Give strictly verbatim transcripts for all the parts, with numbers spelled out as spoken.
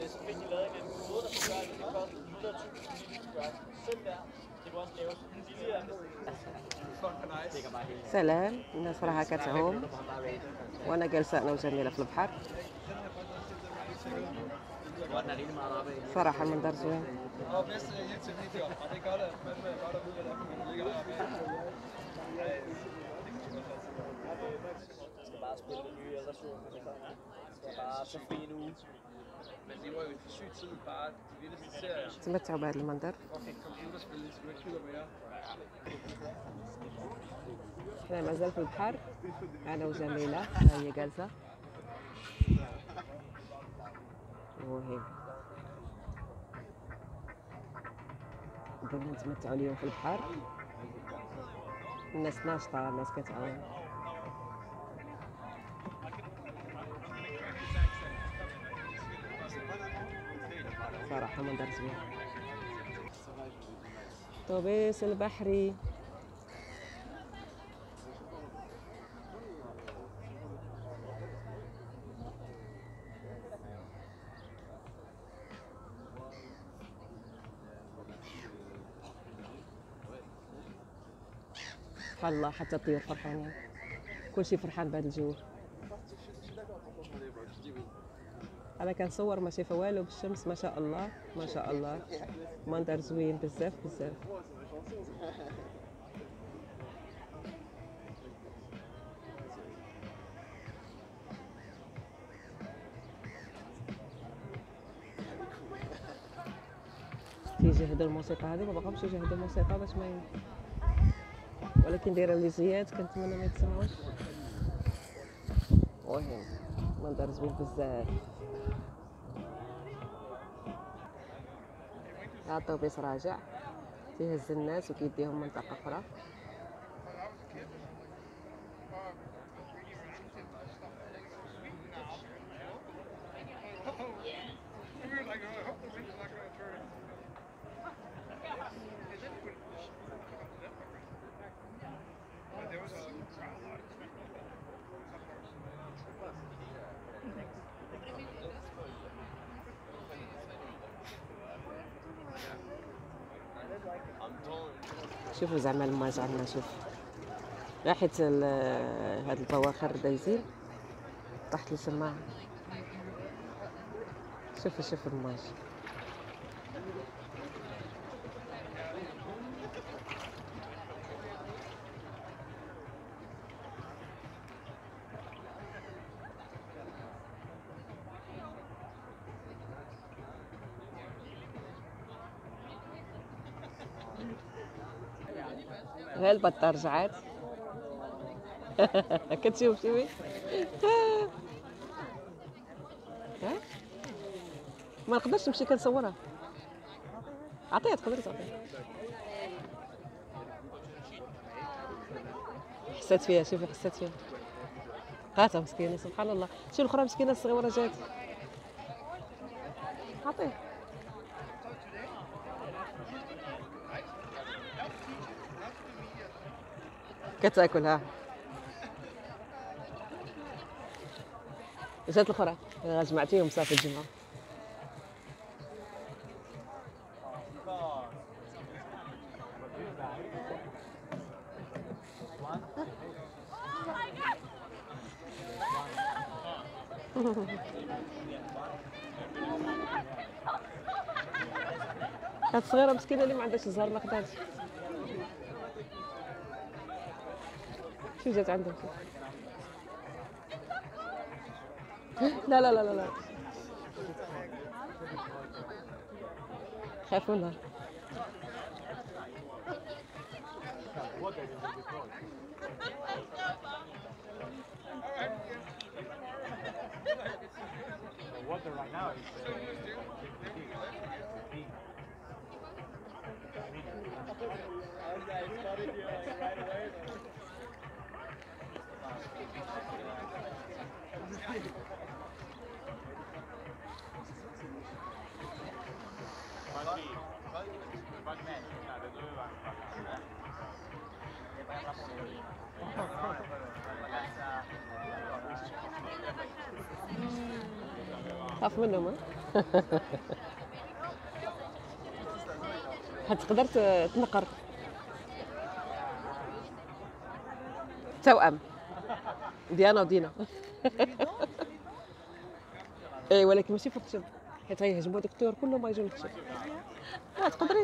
så fik de lavet en anden kode, der kunne gøre, at det kostede hundrede tusind, fordi de skulle gøre selv der. Det kunne også laves billigere. سلام، الناس راها كتعوم وانا جالسه انا وجميله في البحر. صراحه المنظر زوين. Bare spille den nye ældreversion, bare så fri en uge. Men det var jo en syg tid, bare de vildeste serier. تمتعوا بهذا المنظر. Computerspil, som jeg kigger mere. انا مازال في البحر، انا وجميله ها هي جالسه وهي بغينا نتمتعوا اليوم في البحر. الناس ناشطه، الناس كتعوم. صراحه منظر زوين. طوبيس البحري. سبحان الله، حتى الطيور فرحانين، كلشي فرحان بهذا الجو. انا كنصور ما شايفه والو بالشمس، ما شاء الله ما شاء الله، منظر زوين بزاف بزاف. تيجهدوا الموسيقى هذه، ما بقاوش يجهدوا الموسيقى باش ما ي... ولكن دايره لي زيات، كنتمنى ما يتسمعوش. وهنا منظر زوين بزاف. ها الطوبيس راجع تيهز الناس وكيديهم منطقه اخرى. شوفوا زعما الماج عندنا، شوف لا حيت هاد البواخر دايزين طاحت لي سماعه. شوفوا شوفوا الماج. ها البطه رجعات. كتشوف شوفي. ها ما نقدرش نمشي كنصورها. عطيها تقدري تعطيها. حسات فيها، شوفي حسات فيها، قاتها مسكينه سبحان الله. شوفي الاخرى مسكينه الصغيره جات. عطيها. كتاكلها. جات الاخرى جمعتيهم صافي الجمعه. هاد الصغيره مسكينه اللي ما عندهاش الزهر ما قدرتش. شو جات عندهم؟ لا لا لا لا لا خافوا منها. خاف منهم. حتقدر ت- تنقر توأم ديانا ودينا. اي ولكن ماشي في الخشب، حيت غيهجموا هذوك الطيور كلهم غيجيو للخشب. اه تقدري.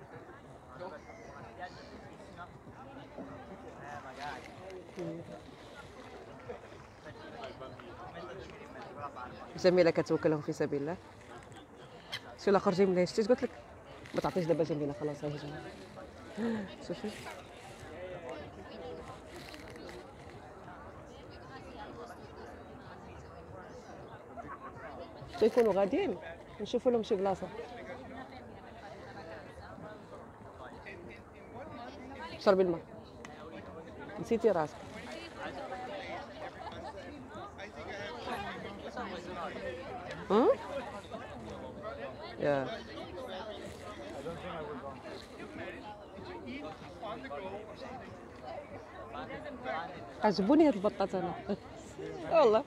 جميله كتوكلهم في سبيل الله. شو الاخر جاي منين شتي قلت لك ما تعطيش دابا جميله خلاص غيهجموا. شوفي تيكونوا غاديين نشوفوا لهم شي بلاصه. شربي الماء نسيتي راسك. هم؟ يا عجبوني هاد البطاط انا. والله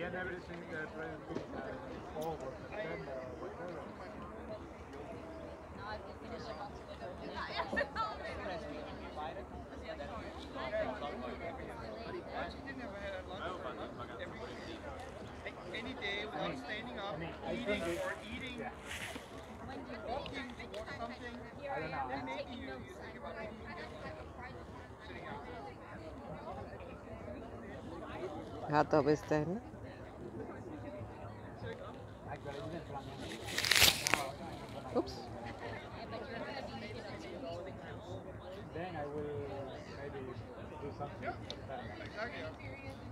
Any day without standing up, eating or eating, walking or something, then maybe you, you think about sitting out. هذا بيستاهل. اوبس Then I will maybe do something for that. Exactly.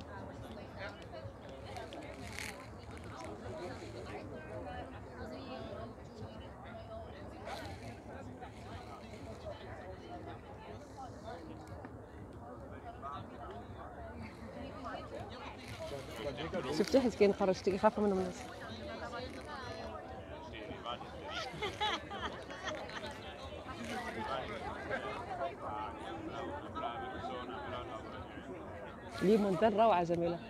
شفتي حيت كاين خرجتي كيخافوا منهم الناس. لي منظر روعه جميله.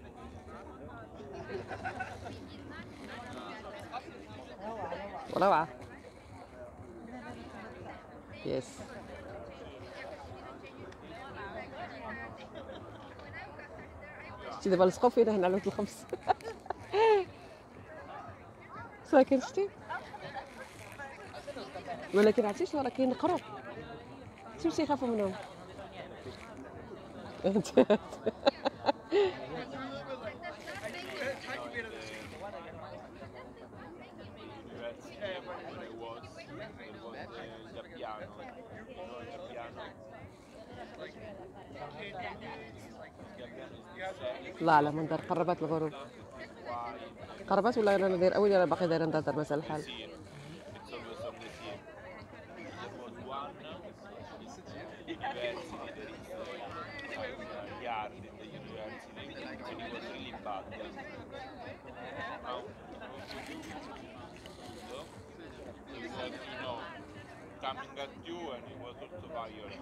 روعه يس. شتي دابا لصقوا فينا هنا على بيت الخبز. ساكن شتي ولكن عرفتي شنو راه كاين القرو شتي يخافوا منهم. لا لا منظر قربت الغروب. قربت ولا انا ندير اولي انا باقي دايره نهضر مازال الحال. Coming at you and it was also violent.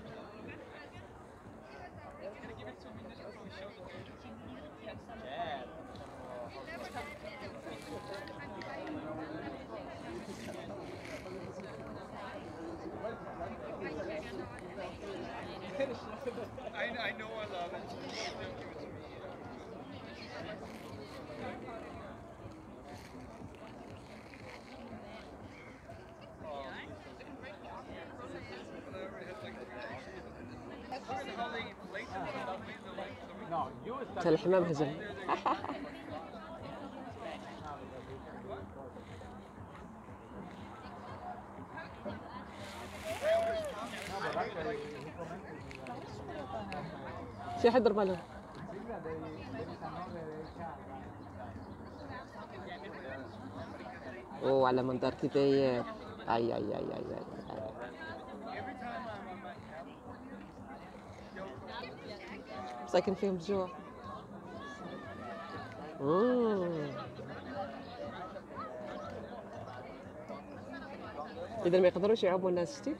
I, I know I love it. No, you حتى الحمام هجم. شي حد ضرب له. اوه على منظر كي داير. اي اي اي اي اي ساكن فيهم الجوع. اذا ما يقدروش يعوموا الناس شتي.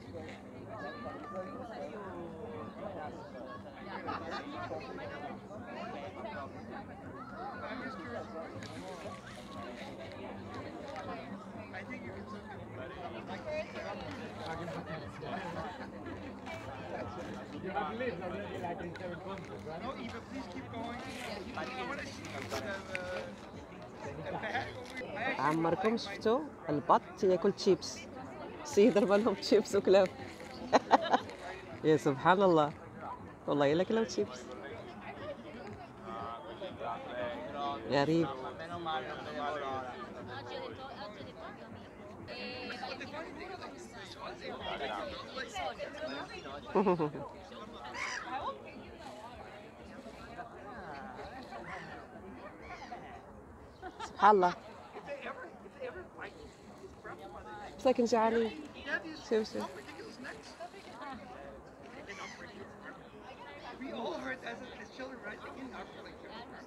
You have lived already like in seven countries, right? No, Eva, please keep going. I want to see the, the bag over here. I actually عمركم like my شفتوا البط ياكل تشيبس؟ السيد رمى لهم تشيبس وكلاو. يا سبحان الله، والله الا كلاو تشيبس. غريب. سبحان الله. بس لكن جعانين. شوف شوف. ridiculous necks. We all heard as, as children, right? They get knocked like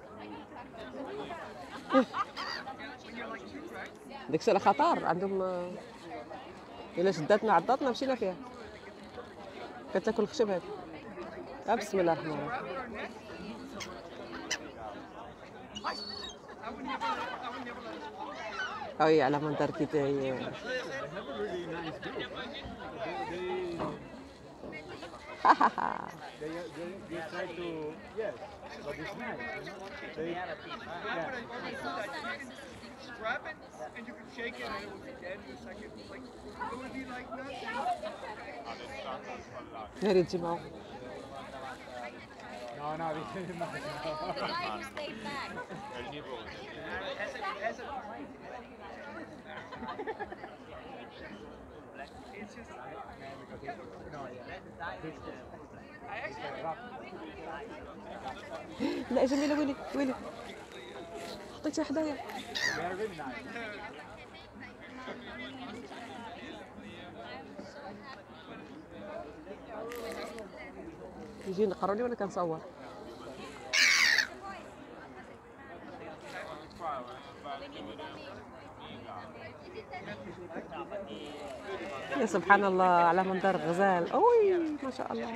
when you're like two, right? ديك الساعة خطر عندهم. إلا شداتنا عضاتنا مشينا فيها. كتاكل الخشب هذا. آه بسم الله الرحمن الرحيم. Grab our necks. I would never, I would never let us walk. أوي على منظر كي They have a really nice group. They, they, they, they try to, yes, but it's nice. You know? They, yeah. Grab it and you could shake it and it would be dead in a second. Like, it would be like nothing. ناري تجمعوا. No, no, this is not. The guy who stayed back. As a, as a, it's just, No, yeah. I actually, لا جميلة ويلي ويلي. حطيتها حدايا. They are really nice. يجي نقروني وانا كنصور. يا سبحان الله على منظر غزال. اوي ما شاء الله.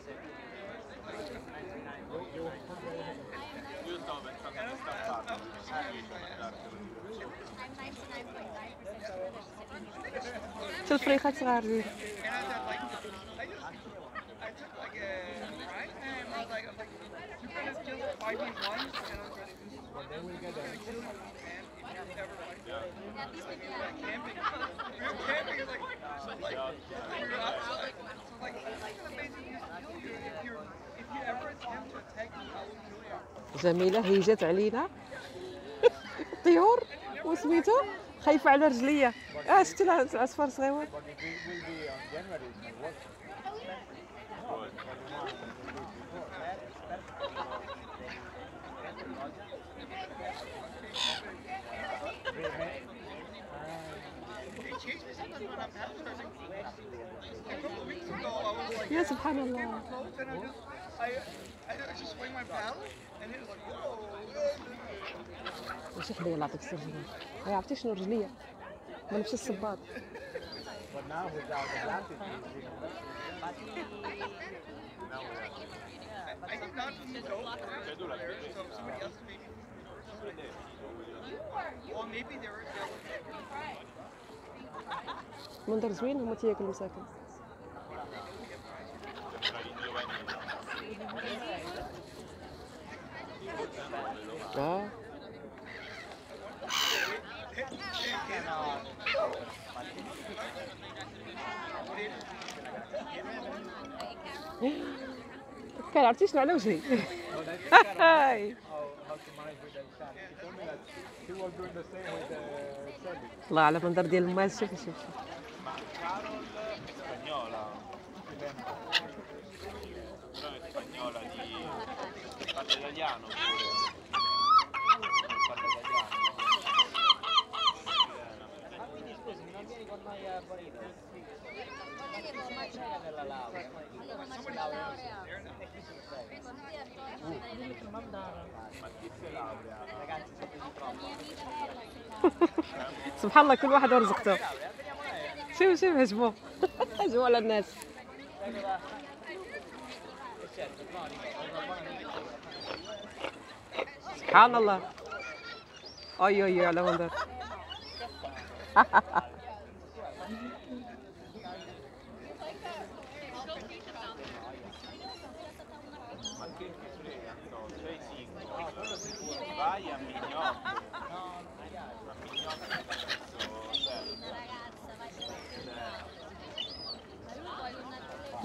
شو الفريخات صغار. and I was like, I just, I took like a, right? And I was like, you're gonna kill me, man. If you ever like, camping, you're camping, you're like, so like, you're outside, so like, it's like an amazing use to kill you. If you're, if you ever attempt to attack me, I will kill you. جميلة هي جات علينا. الطيور وسميتو خايفة على رجليا. اه شتي العصفور صغيور. But it will be on January, it's not working. They changed me sometimes when I'm paddling. A couple of weeks ago, I was like, يا سبحان الله. close, and I just, I, I just swing my paddle, and it was like, whoa. ماشي حدايا الله يعطيك الصبر. ما عرفتي شنو رجليا. ما لبس الصباط. But now without the glasses, it's even better. I did not see dope there, so somebody else maybe. Well, maybe they were. منظر زوين هما تياكلوا مساكن. اه كان عرفتي شنو على وجهي. هاي How, how to manage with the shark. She told me that she was doing the same with the service. الله على منظر ديال الماس. شوف شوف شوف. Spagnola. Però è spagnola di... parla italiano pure. Parla italiano. Ma chi si laurea? سبحان الله كل واحد ورزقته. شوف شوف هجموا هجموا على الناس. سبحان الله. اي اي على منظر.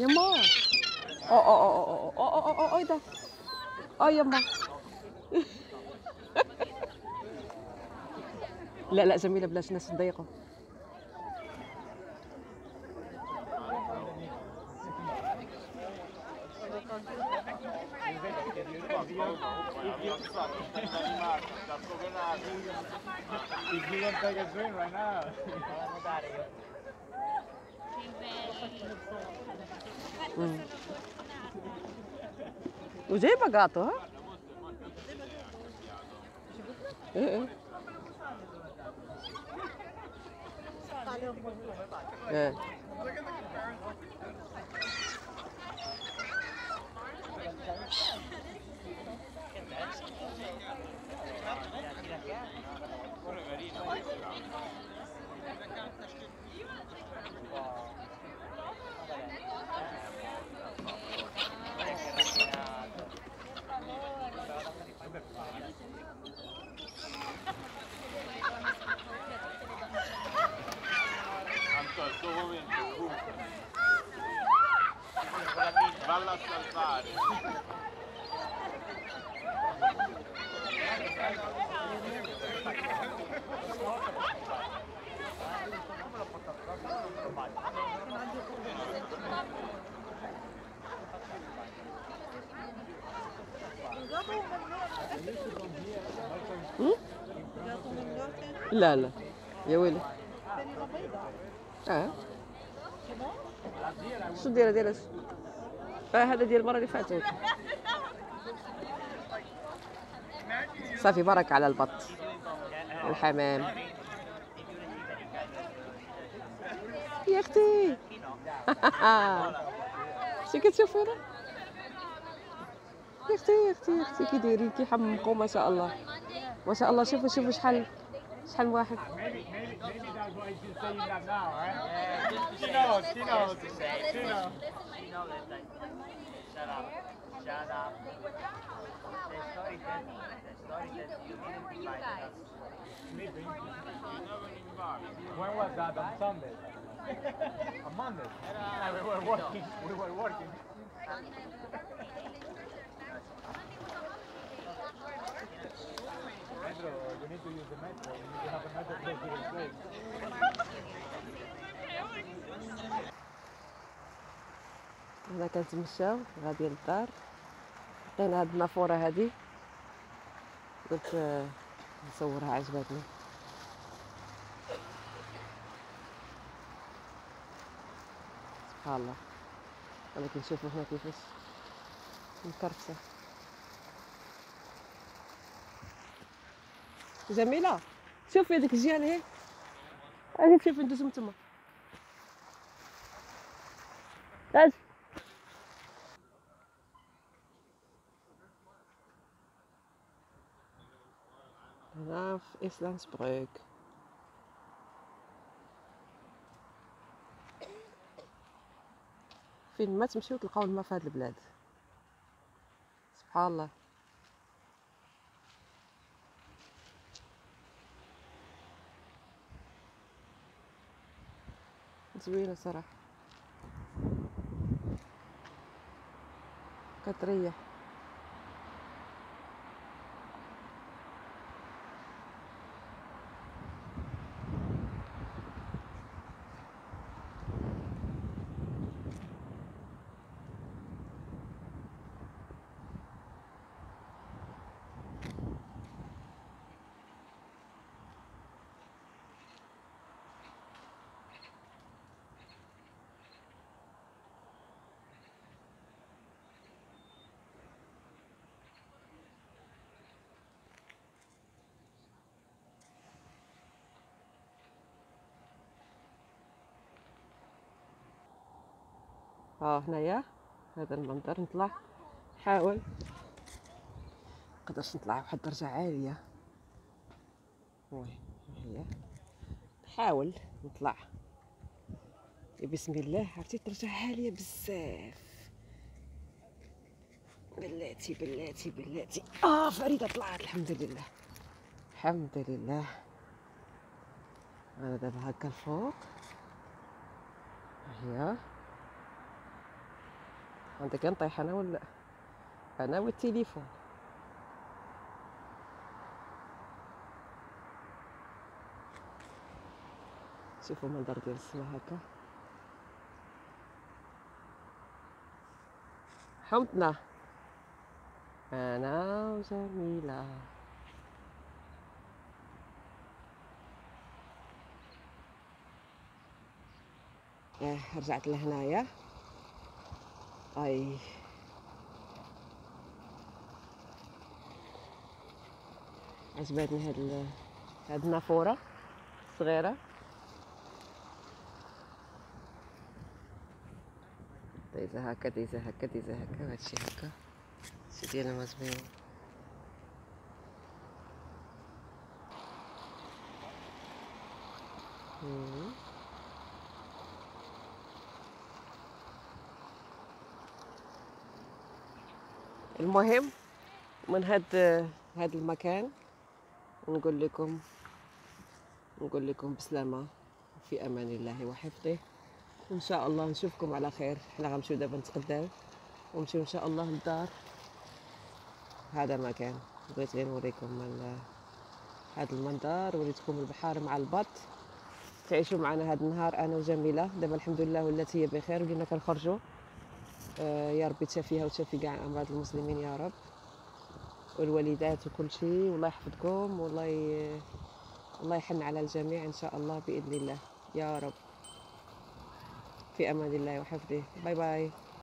يما او او او او او او او او ايه ده؟ اه يما لا لا جميلة بلاش ناس تضايقوا. If you don't take a drink right now. مم. وجايبة قاطو ها؟ ايه ايه ايه Anto, il tuo momento, comunque. Valla a salvare. مم؟ لا لا يا ويلي اه شو دايره دايره اه هذا ديال المره اللي فاتت. صافي برك على البط الحمام يا اختي شتي كتشوفينا يا اختي يا اختي يا اختي كي دايرين كيحمقوا ما شاء الله ما شاء الله. شوفوا شوفوا شحال شحال من واحد. Maybe, maybe, maybe that's why she's saying that now, right? Yeah, she knows, she knows, she knows. She knows that like, shut up, shut up. The story that, the story that you didn't invite us. Sleeping. When was that? On Sunday? On Monday? Yeah, we were working, we were working. Metro, you need to use the metro. You need to have a metro close to your place. هنا كنتمشاو غادي للدار. لقينا هاد النافوره هادي قلت آه، نصورها عجبتني. سبحان الله. ولكن شوفوا هنا كيفاش مكرفسه. جميله شوفي هذيك الجهه هي هادي تشوفي ندوزو من تما. اش هنا في إسلانسبروك. فين ما تمشيو تلقاو الماء في هاد البلاد. سبحان الله. زوينه صراحه كتريح. ها هنايا هذا المنظر. نطلع نحاول نقدرش نطلع واحد الدرجه عاليه. وي هي نحاول نطلع بسم الله. عرفتي درجه عاليه بزاف. بلاتي بلاتي بلاتي اه فريده طلعت الحمد لله الحمد لله. انا دابا هكا الفوق هي عندك نطيح انا ولا انا والتليفون. شوفوا المنظر ديال السما هكا. حمتنا انا وجميلة. اه رجعت لهنايا. اي عجبتني هاد ال... هاد النافورة الصغيرة. دايزة هكا دايزة هكا دايزة هكا وهادشي هكا. هادشي ديالها مزبوط. مم. المهم من هاد هاد المكان نقول لكم نقول لكم بسلامة في امان الله وحفظه، وان شاء الله نشوفكم على خير. حنا غنمشيو دابا نتغداو ونمشيو ان شاء الله للدار. هذا مكان بغيت غير نوريكم ال- هذا المنظر، وريتكم البحر مع البط. تعيشوا معنا هذا النهار انا وجميله. دابا الحمد لله ولات هي بخير ولينا كنخرجوا. آه يا ربي تشافيها وتشافي كاع امراض المسلمين يا رب، والوالدات وكل شيء. والله يحفظكم والله ي... الله يحن على الجميع ان شاء الله باذن الله يا رب. في امان الله وحفظه. باي باي.